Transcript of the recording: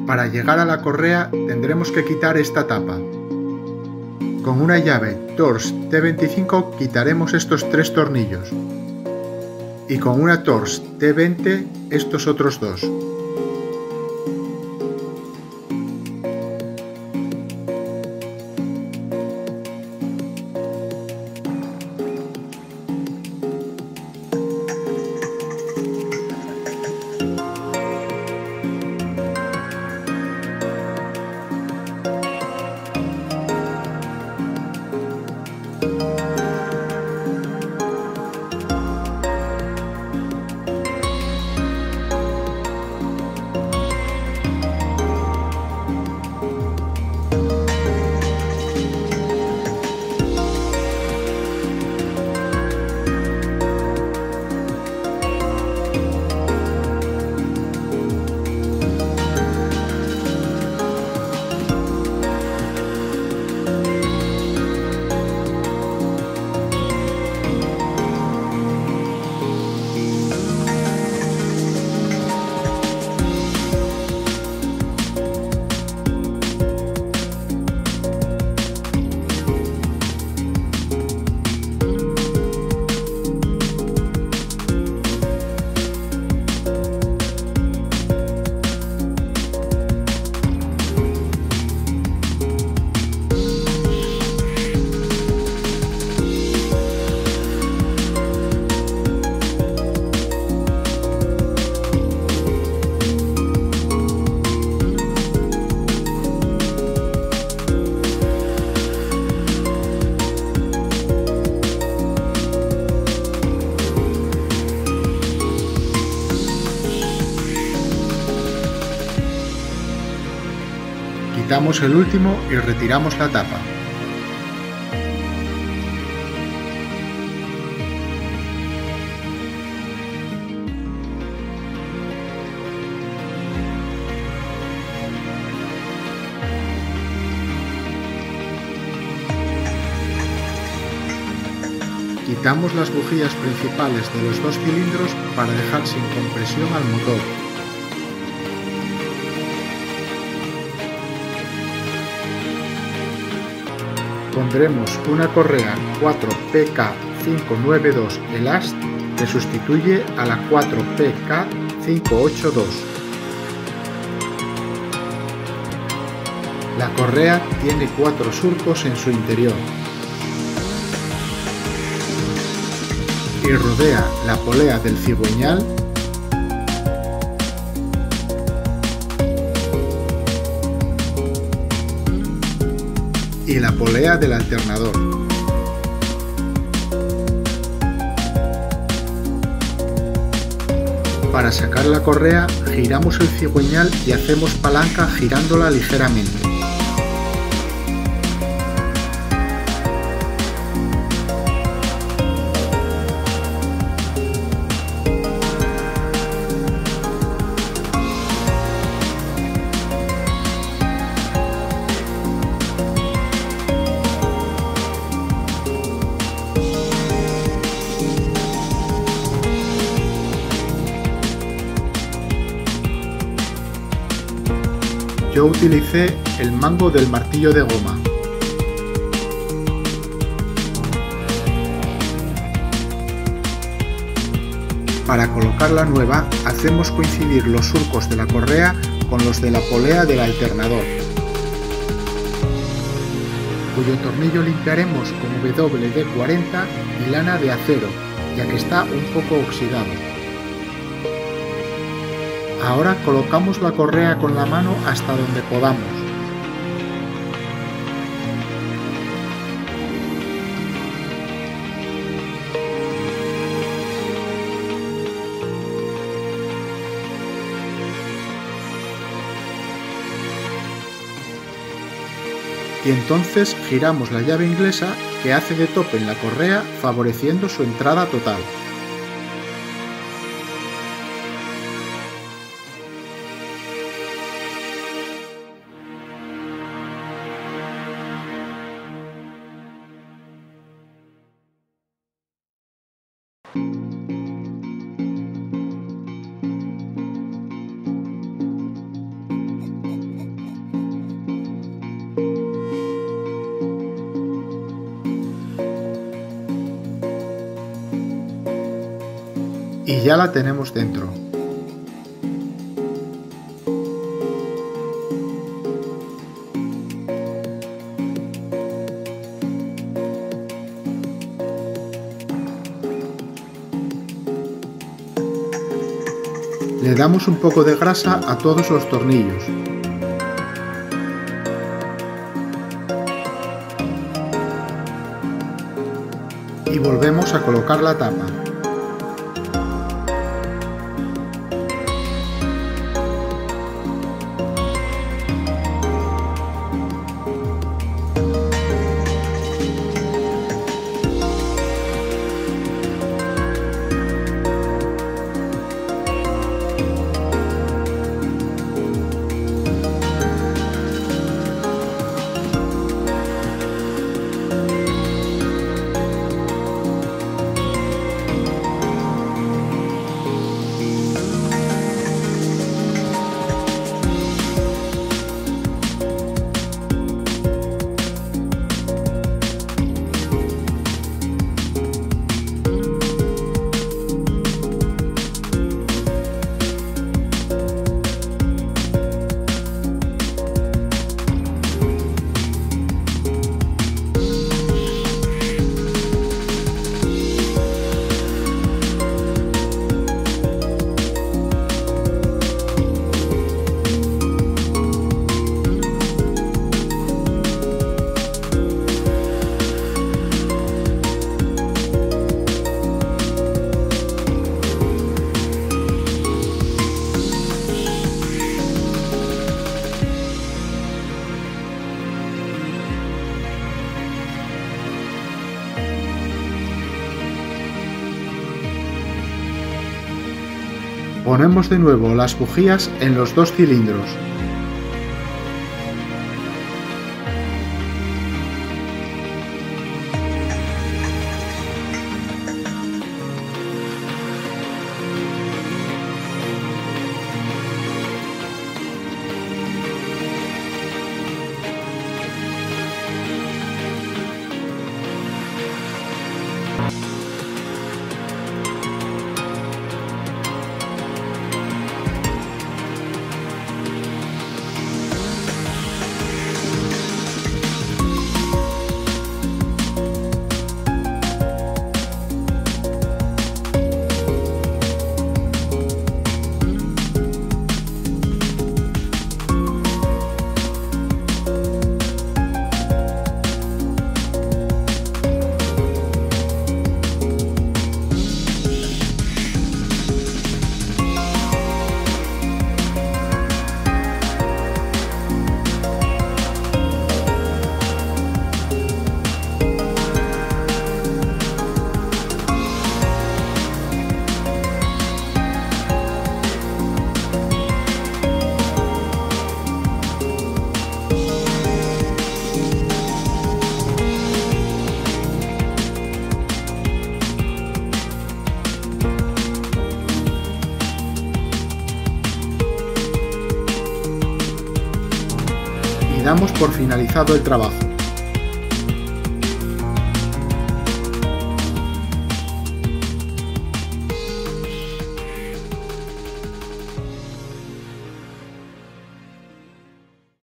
Para llegar a la correa tendremos que quitar esta tapa. Con una llave Torx T25 quitaremos estos 3 tornillos y con una Torx T20 estos otros 2. Quitamos el último y retiramos la tapa. Quitamos las bujías principales de los 2 cilindros para dejar sin compresión al motor. Pondremos una correa 4PK592 Elast que sustituye a la 4PK582. La correa tiene 4 surcos en su interior y rodea la polea del cigüeñal y la polea del alternador. Para sacar la correa, giramos el cigüeñal y hacemos palanca girándola ligeramente. Yo utilicé el mango del martillo de goma. Para colocar la nueva, hacemos coincidir los surcos de la correa con los de la polea del alternador, cuyo tornillo limpiaremos con WD-40 y lana de acero, ya que está un poco oxidado. Ahora colocamos la correa con la mano hasta donde podamos. Y entonces giramos la llave inglesa que hace de tope en la correa, favoreciendo su entrada total. Y ya la tenemos dentro. Le damos un poco de grasa a todos los tornillos. Y volvemos a colocar la tapa. Ponemos de nuevo las bujías en los dos cilindros. Y damos por finalizado el trabajo.